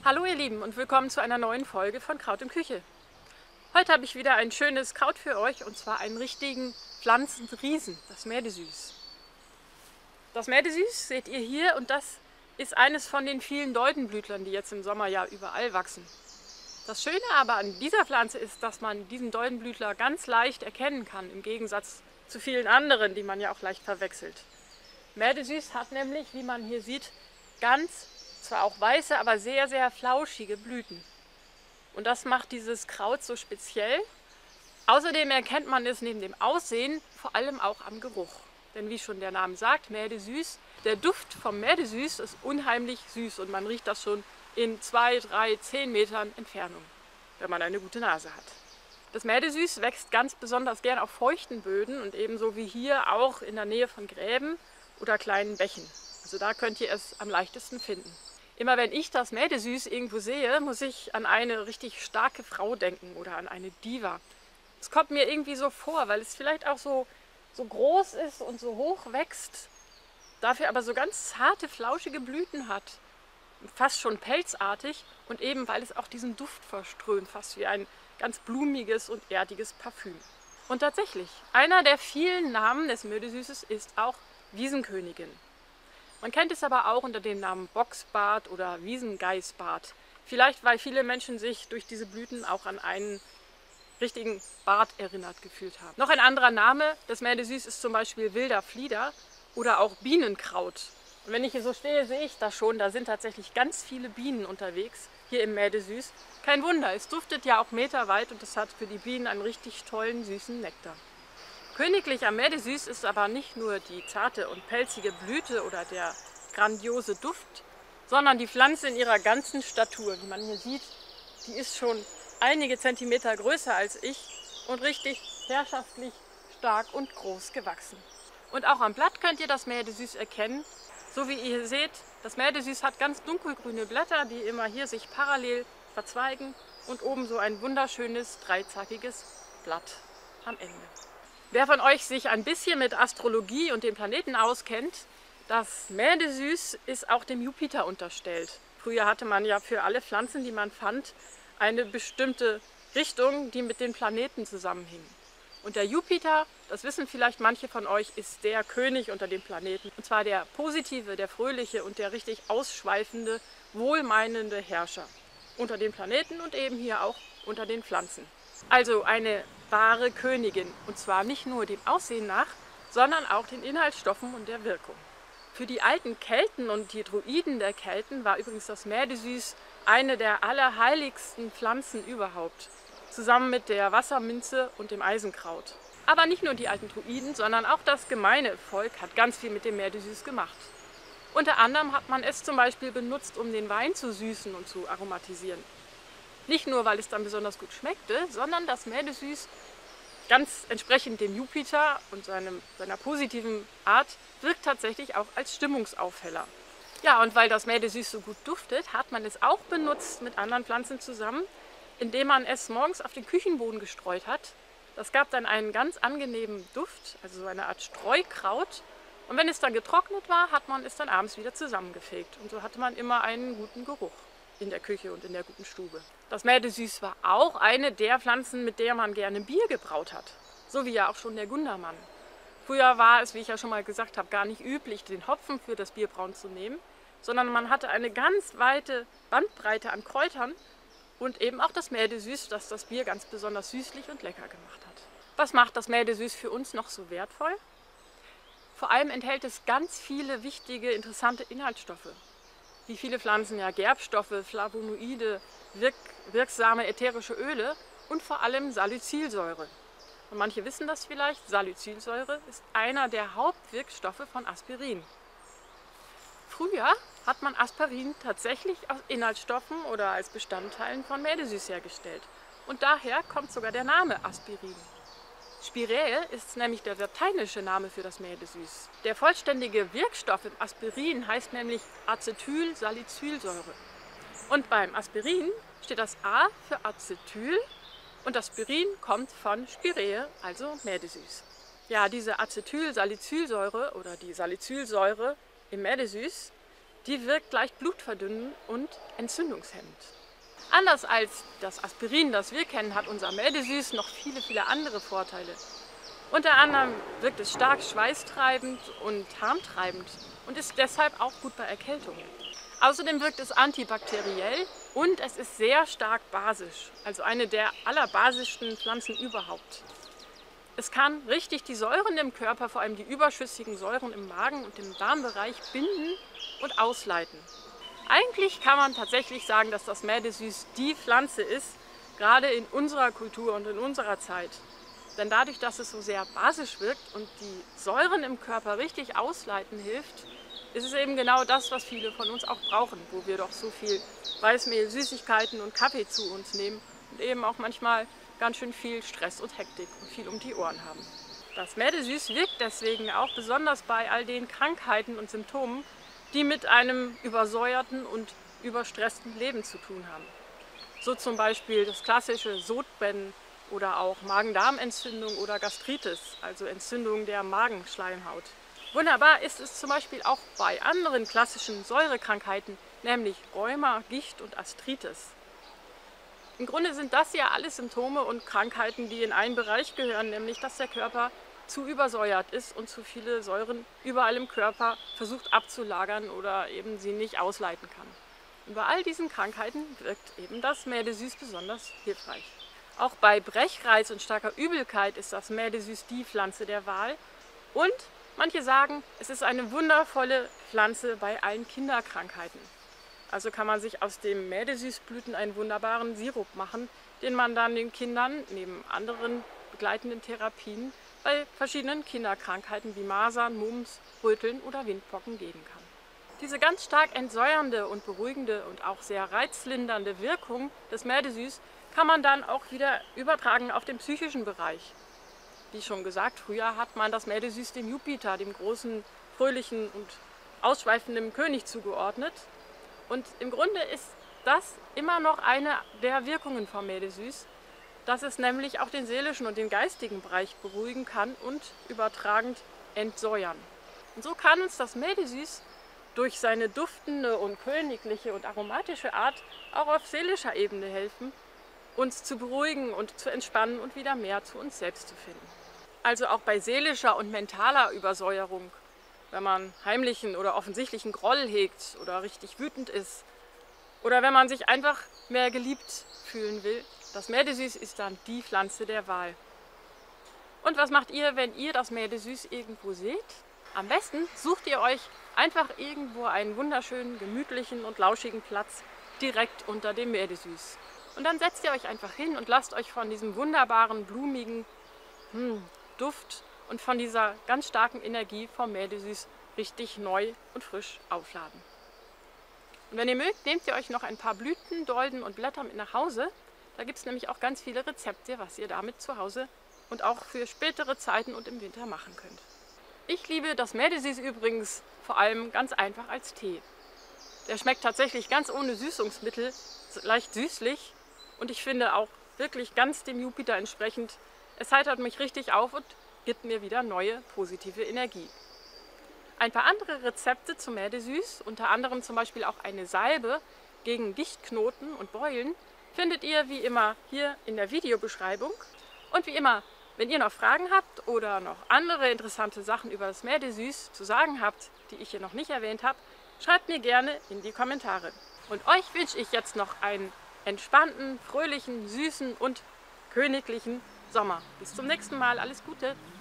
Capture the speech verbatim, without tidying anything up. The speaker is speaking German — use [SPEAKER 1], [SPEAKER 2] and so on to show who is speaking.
[SPEAKER 1] Hallo ihr Lieben und willkommen zu einer neuen Folge von Kraut und Küche. Heute habe ich wieder ein schönes Kraut für euch und zwar einen richtigen Pflanzenriesen, das Mädesüß. Das Mädesüß seht ihr hier und das ist eines von den vielen Doldenblütlern, die jetzt im Sommer ja überall wachsen. Das Schöne aber an dieser Pflanze ist, dass man diesen Doldenblütler ganz leicht erkennen kann, im Gegensatz zu vielen anderen, die man ja auch leicht verwechselt. Mädesüß hat nämlich, wie man hier sieht, ganz, zwar auch weiße, aber sehr, sehr flauschige Blüten. Und das macht dieses Kraut so speziell. Außerdem erkennt man es neben dem Aussehen vor allem auch am Geruch. Denn wie schon der Name sagt, Mädesüß, der Duft vom Mädesüß ist unheimlich süß und man riecht das schon in zwei, drei, zehn Metern Entfernung, wenn man eine gute Nase hat. Das Mädesüß wächst ganz besonders gern auf feuchten Böden und ebenso wie hier auch in der Nähe von Gräben oder kleinen Bächen. Also da könnt ihr es am leichtesten finden. Immer wenn ich das Mädesüß irgendwo sehe, muss ich an eine richtig starke Frau denken oder an eine Diva. Es kommt mir irgendwie so vor, weil es vielleicht auch so, so groß ist und so hoch wächst, dafür aber so ganz zarte, flauschige Blüten hat, fast schon pelzartig und eben weil es auch diesen Duft verströmt, fast wie ein ganz blumiges und erdiges Parfüm. Und tatsächlich, einer der vielen Namen des Mädesüßes ist auch Wiesenkönigin. Man kennt es aber auch unter dem Namen Bocksbart oder Wiesengeißbart. Vielleicht, weil viele Menschen sich durch diese Blüten auch an einen richtigen Bart erinnert gefühlt haben. Noch ein anderer Name des Mädesüß ist zum Beispiel wilder Flieder oder auch Bienenkraut. Und wenn ich hier so stehe, sehe ich das schon, da sind tatsächlich ganz viele Bienen unterwegs, hier im Mädesüß. Kein Wunder, es duftet ja auch meterweit und es hat für die Bienen einen richtig tollen, süßen Nektar. Königlich am Mädesüß ist aber nicht nur die zarte und pelzige Blüte oder der grandiose Duft, sondern die Pflanze in ihrer ganzen Statur. Wie man hier sieht, die ist schon einige Zentimeter größer als ich und richtig herrschaftlich stark und groß gewachsen. Und auch am Blatt könnt ihr das Mädesüß erkennen. So wie ihr hier seht, das Mädesüß hat ganz dunkelgrüne Blätter, die immer hier sich parallel verzweigen und oben so ein wunderschönes dreizackiges Blatt am Ende. Wer von euch sich ein bisschen mit Astrologie und den Planeten auskennt, das Mädesüß ist auch dem Jupiter unterstellt. Früher hatte man ja für alle Pflanzen, die man fand, eine bestimmte Richtung, die mit den Planeten zusammenhing. Und der Jupiter, das wissen vielleicht manche von euch, ist der König unter den Planeten. Und zwar der positive, der fröhliche und der richtig ausschweifende, wohlmeinende Herrscher unter den Planeten und eben hier auch unter den Pflanzen. Also eine wahre Königin, und zwar nicht nur dem Aussehen nach, sondern auch den Inhaltsstoffen und der Wirkung. Für die alten Kelten und die Druiden der Kelten war übrigens das Mädesüß eine der allerheiligsten Pflanzen überhaupt, zusammen mit der Wasserminze und dem Eisenkraut. Aber nicht nur die alten Druiden, sondern auch das gemeine Volk hat ganz viel mit dem Mädesüß gemacht. Unter anderem hat man es zum Beispiel benutzt, um den Wein zu süßen und zu aromatisieren. Nicht nur, weil es dann besonders gut schmeckte, sondern das Mädesüß, ganz entsprechend dem Jupiter und seinem, seiner positiven Art, wirkt tatsächlich auch als Stimmungsaufheller. Ja, und weil das Mädesüß so gut duftet, hat man es auch benutzt mit anderen Pflanzen zusammen, indem man es morgens auf den Küchenboden gestreut hat. Das gab dann einen ganz angenehmen Duft, also so eine Art Streukraut. Und wenn es dann getrocknet war, hat man es dann abends wieder zusammengefegt. Und so hatte man immer einen guten Geruch in der Küche und in der guten Stube. Das Mädesüß war auch eine der Pflanzen, mit der man gerne Bier gebraut hat. So wie ja auch schon der Gundermann. Früher war es, wie ich ja schon mal gesagt habe, gar nicht üblich, den Hopfen für das Bierbrauen zu nehmen, sondern man hatte eine ganz weite Bandbreite an Kräutern und eben auch das Mädesüß, das das Bier ganz besonders süßlich und lecker gemacht hat. Was macht das Mädesüß für uns noch so wertvoll? Vor allem enthält es ganz viele wichtige, interessante Inhaltsstoffe. Wie viele Pflanzen ja Gerbstoffe, Flavonoide, wirk wirksame ätherische Öle und vor allem Salicylsäure. Und manche wissen das vielleicht, Salicylsäure ist einer der Hauptwirkstoffe von Aspirin. Früher hat man Aspirin tatsächlich aus Inhaltsstoffen oder als Bestandteilen von Mädesüß hergestellt. Und daher kommt sogar der Name Aspirin. Spiräe ist nämlich der lateinische Name für das Mädesüß. Der vollständige Wirkstoff im Aspirin heißt nämlich Acetylsalicylsäure. Und beim Aspirin steht das A für Acetyl und das Spirin kommt von Spiräe, also Mädesüß. Ja, diese Acetylsalicylsäure oder die Salicylsäure im Mädesüß, die wirkt leicht blutverdünnend und entzündungshemmend. Anders als das Aspirin, das wir kennen, hat unser Mädesüß noch viele, viele andere Vorteile. Unter anderem wirkt es stark schweißtreibend und harntreibend und ist deshalb auch gut bei Erkältungen. Außerdem wirkt es antibakteriell und es ist sehr stark basisch, also eine der allerbasischsten Pflanzen überhaupt. Es kann richtig die Säuren im Körper, vor allem die überschüssigen Säuren im Magen und im Darmbereich, binden und ausleiten. Eigentlich kann man tatsächlich sagen, dass das Mädesüß die Pflanze ist, gerade in unserer Kultur und in unserer Zeit. Denn dadurch, dass es so sehr basisch wirkt und die Säuren im Körper richtig ausleiten hilft, ist es eben genau das, was viele von uns auch brauchen, wo wir doch so viel Weißmehl, Süßigkeiten und Kaffee zu uns nehmen und eben auch manchmal ganz schön viel Stress und Hektik und viel um die Ohren haben. Das Mädesüß wirkt deswegen auch besonders bei all den Krankheiten und Symptomen, die mit einem übersäuerten und überstressten Leben zu tun haben. So zum Beispiel das klassische Sodbrennen oder auch Magen-Darm-Entzündung oder Gastritis, also Entzündung der Magenschleimhaut. Wunderbar ist es zum Beispiel auch bei anderen klassischen Säurekrankheiten, nämlich Rheuma, Gicht und Arthritis. Im Grunde sind das ja alles Symptome und Krankheiten, die in einen Bereich gehören, nämlich dass der Körper zu übersäuert ist und zu viele Säuren überall im Körper versucht abzulagern oder eben sie nicht ausleiten kann. Und bei all diesen Krankheiten wirkt eben das Mädesüß besonders hilfreich. Auch bei Brechreiz und starker Übelkeit ist das Mädesüß die Pflanze der Wahl. Und manche sagen, es ist eine wundervolle Pflanze bei allen Kinderkrankheiten. Also kann man sich aus dem Mädesüßblüten einen wunderbaren Sirup machen, den man dann den Kindern neben anderen begleitenden Therapien bei verschiedenen Kinderkrankheiten wie Masern, Mumps, Röteln oder Windpocken geben kann. Diese ganz stark entsäuernde und beruhigende und auch sehr reizlindernde Wirkung des Mädesüß kann man dann auch wieder übertragen auf den psychischen Bereich. Wie schon gesagt, früher hat man das Mädesüß dem Jupiter, dem großen, fröhlichen und ausschweifenden König zugeordnet. Und im Grunde ist das immer noch eine der Wirkungen vom Mädesüß, dass es nämlich auch den seelischen und den geistigen Bereich beruhigen kann und übertragend entsäuern. Und so kann uns das Mädesüß durch seine duftende und königliche und aromatische Art auch auf seelischer Ebene helfen, uns zu beruhigen und zu entspannen und wieder mehr zu uns selbst zu finden. Also auch bei seelischer und mentaler Übersäuerung, wenn man heimlichen oder offensichtlichen Groll hegt oder richtig wütend ist oder wenn man sich einfach mehr geliebt fühlen will, das Mädesüß ist dann die Pflanze der Wahl. Und was macht ihr, wenn ihr das Mädesüß irgendwo seht? Am besten sucht ihr euch einfach irgendwo einen wunderschönen, gemütlichen und lauschigen Platz direkt unter dem Mädesüß. Und dann setzt ihr euch einfach hin und lasst euch von diesem wunderbaren, blumigen hm, Duft und von dieser ganz starken Energie vom Mädesüß richtig neu und frisch aufladen. Und wenn ihr mögt, nehmt ihr euch noch ein paar Blüten, Dolden und Blätter mit nach Hause. Da gibt es nämlich auch ganz viele Rezepte, was ihr damit zu Hause und auch für spätere Zeiten und im Winter machen könnt. Ich liebe das Mädesüß übrigens vor allem ganz einfach als Tee. Der schmeckt tatsächlich ganz ohne Süßungsmittel, leicht süßlich und ich finde auch wirklich ganz dem Jupiter entsprechend. Es heitert mich richtig auf und gibt mir wieder neue positive Energie. Ein paar andere Rezepte zum Mädesüß, unter anderem zum Beispiel auch eine Salbe gegen Gichtknoten und Beulen, findet ihr wie immer hier in der Videobeschreibung. Und wie immer, wenn ihr noch Fragen habt oder noch andere interessante Sachen über das Mädesüß zu sagen habt, die ich hier noch nicht erwähnt habe, schreibt mir gerne in die Kommentare. Und euch wünsche ich jetzt noch einen entspannten, fröhlichen, süßen und königlichen Sommer. Bis zum nächsten Mal. Alles Gute!